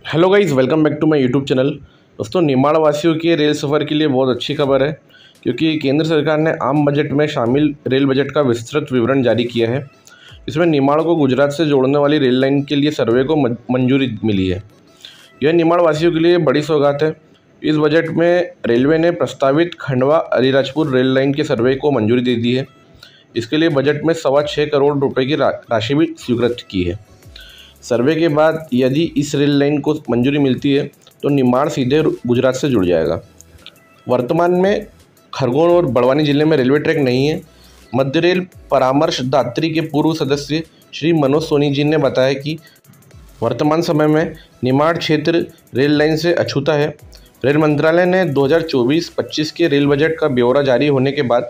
Hello guys, welcome back to my YouTube channel. दोस्तों, निमाड़ वासियों के रेल सफ़र के लिए बहुत अच्छी खबर है, क्योंकि केंद्र सरकार ने आम बजट में शामिल रेल बजट का विस्तृत विवरण जारी किया है। इसमें निमाड़ को गुजरात से जोड़ने वाली रेल लाइन के लिए सर्वे को मंजूरी मिली है। यह निमाड़ वासियों के लिए बड़ी सौगात है। इस बजट में रेलवे ने प्रस्तावित खंडवा अलीराजपुर रेल लाइन के सर्वे को मंजूरी दे दी है। इसके लिए बजट में 6.25 करोड़ रुपये की राशि भी स्वीकृत की है। सर्वे के बाद यदि इस रेल लाइन को मंजूरी मिलती है तो निमाड़ सीधे गुजरात से जुड़ जाएगा। वर्तमान में खरगोन और बड़वानी जिले में रेलवे ट्रैक नहीं है। मध्य रेल परामर्शदात्री के पूर्व सदस्य श्री मनोज सोनी जी ने बताया कि वर्तमान समय में निमाड़ क्षेत्र रेल लाइन से अछूता है। रेल मंत्रालय ने 2024-25 के रेल बजट का ब्यौरा जारी होने के बाद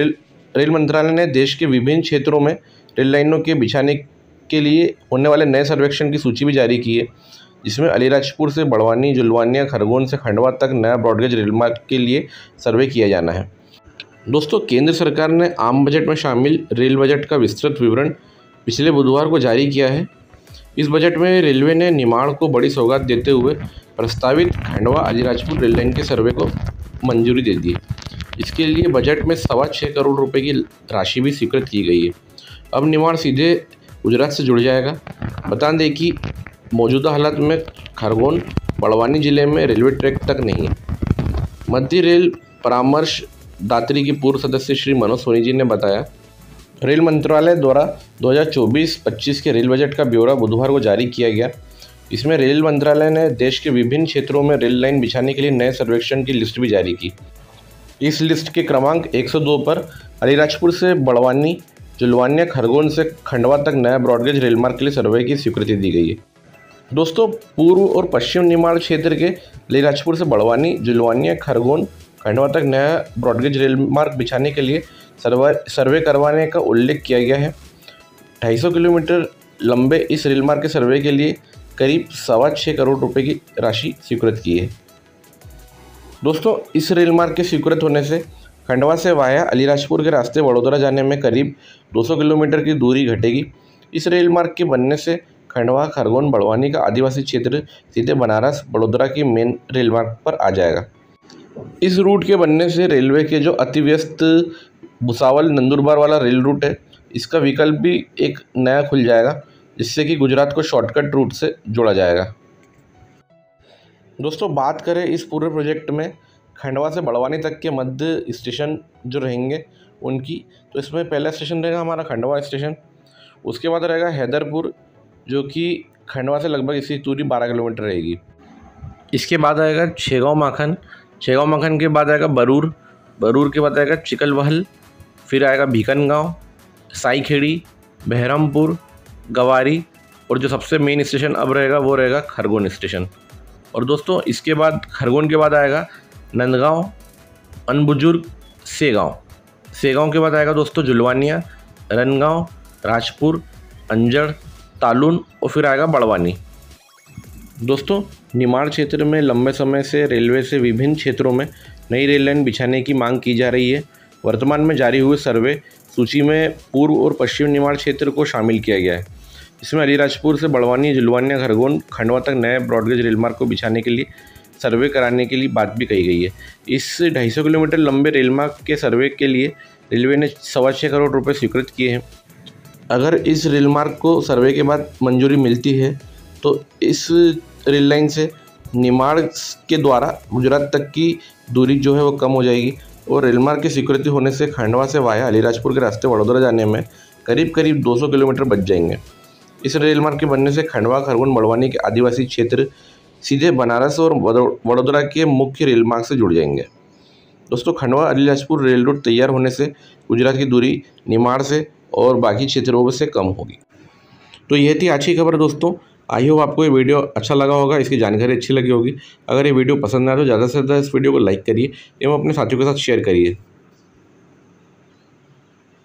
रेल मंत्रालय ने देश के विभिन्न क्षेत्रों में रेल लाइनों के बिछाने के लिए होने वाले नए सर्वेक्षण की सूची भी जारी की है, जिसमें अलीराजपुर से बड़वानी, जुलवानिया, खरगोन से खंडवा तक नया ब्रॉडगेज रेल मार्ग के लिए सर्वे किया जाना है। दोस्तों, केंद्र सरकार ने आम बजट में शामिल रेल बजट का विस्तृत विवरण पिछले बुधवार को जारी किया है। इस बजट में रेलवे ने निमाड़ को बड़ी सौगात देते हुए प्रस्तावित खंडवा अलीराजपुर रेल लाइन के सर्वे को मंजूरी दे दी है। इसके लिए बजट में 6.25 करोड़ रुपये की राशि भी स्वीकृत की गई है। अब निमाड़ सीधे गुजरात से जुड़ जाएगा। बता दें कि मौजूदा हालात में खरगोन, बड़वानी जिले में रेलवे ट्रैक तक नहीं है। मध्य रेल परामर्शदात्री के पूर्व सदस्य श्री मनोज सोनी जी ने बताया, रेल मंत्रालय द्वारा 2024-25 के रेल बजट का ब्यौरा बुधवार को जारी किया गया। इसमें रेल मंत्रालय ने देश के विभिन्न क्षेत्रों में रेल लाइन बिछाने के लिए नए सर्वेक्षण की लिस्ट भी जारी की। इस लिस्ट के क्रमांक 102 पर अलीराजपुर से बड़वानी, जुलवानिया, खरगोन से खंडवा तक नया ब्रॉडगेज रेल मार्ग के लिए सर्वे की स्वीकृति दी गई है। दोस्तों, पूर्व और पश्चिम निमाड़ क्षेत्र के अलीराजपुर से बड़वानी, जुलवानिया, खरगोन, खंडवा तक नया ब्रॉडगेज रेल मार्ग बिछाने के लिए सर्वे करवाने का उल्लेख किया गया है। 250 किलोमीटर लंबे इस रेल मार्ग के सर्वे के लिए करीब 6.25 करोड़ रुपये की राशि स्वीकृत की है। दोस्तों, इस रेल मार्ग के स्वीकृत होने से खंडवा से वाया अलीराजपुर के रास्ते वडोदरा जाने में करीब 200 किलोमीटर की दूरी घटेगी। इस रेल मार्ग के बनने से खंडवा, खरगोन, बड़वानी का आदिवासी क्षेत्र सीधे बनारस, वडोदरा की मेन रेल मार्ग पर आ जाएगा। इस रूट के बनने से रेलवे के जो अति व्यस्त भुसावल नंदुरबार वाला रेल रूट है, इसका विकल्प भी एक नया खुल जाएगा, जिससे कि गुजरात को शॉर्टकट रूट से जोड़ा जाएगा। दोस्तों, बात करें इस पूरे प्रोजेक्ट में खंडवा से बड़वानी तक के मध्य स्टेशन जो रहेंगे उनकी, तो इसमें पहला स्टेशन रहेगा हमारा खंडवा स्टेशन। उसके बाद रहेगा हैदरपुर, जो कि खंडवा से लगभग इसकी दूरी 12 किलोमीटर रहेगी। इसके बाद आएगा छेगांव माखन, छेगांव माखन के बाद आएगा बरूर, बरूर के बाद आएगा चिकलबहल, फिर आएगा भीकनगांव, साईखेड़ी, बहरमपुर, गवारी, और जो सबसे मेन स्टेशन अब रहेगा वो रहेगा खरगोन स्टेशन। और दोस्तों, इसके बाद खरगोन के बाद आएगा नंदगांव, अनबुजुर्ग, सेगांव, सेगांव के बाद आएगा दोस्तों जुलवानिया, रनगांव, राजपुर, अंजड़, तालुन, और फिर आएगा बड़वानी। दोस्तों, निमाड़ क्षेत्र में लंबे समय से रेलवे से विभिन्न क्षेत्रों में नई रेल लाइन बिछाने की मांग की जा रही है। वर्तमान में जारी हुए सर्वे सूची में पूर्व और पश्चिम निमाड़ क्षेत्र को शामिल किया गया है। इसमें अलीराजपुर से बड़वानी, जुलवानिया, खरगोन, खंडवा तक नए ब्रॉडगेज रेल मार्ग को बिछाने के लिए सर्वे कराने के लिए बात भी कही गई है। इस 250 किलोमीटर लंबे रेल मार्ग के सर्वे के लिए रेलवे ने 6.25 करोड़ रुपये स्वीकृत किए हैं। अगर इस रेल मार्ग को सर्वे के बाद मंजूरी मिलती है तो इस रेल लाइन से निमाड़ के द्वारा गुजरात तक की दूरी जो है वो कम हो जाएगी, और रेल मार्ग की स्वीकृति होने से खंडवा से वाया अलीराजपुर के रास्ते वडोदरा जाने में करीब 200 किलोमीटर बच जाएंगे। इस रेल मार्ग के बनने से खंडवा, खरगोन, बड़वानी के आदिवासी क्षेत्र सीधे बनारस और वडोदरा के मुख्य रेल मार्ग से जुड़ जाएंगे। दोस्तों, खंडवा अलीराजपुर रेल रूट तैयार होने से गुजरात की दूरी निमाड़ से और बाकी क्षेत्रों से कम होगी। तो यह थी आज की खबर दोस्तों। आई होप आपको ये वीडियो अच्छा लगा होगा, इसकी जानकारी अच्छी लगी होगी। अगर ये वीडियो पसंद आए तो ज़्यादा से ज़्यादा इस वीडियो को लाइक करिए एवं अपने साथियों के साथ शेयर करिए।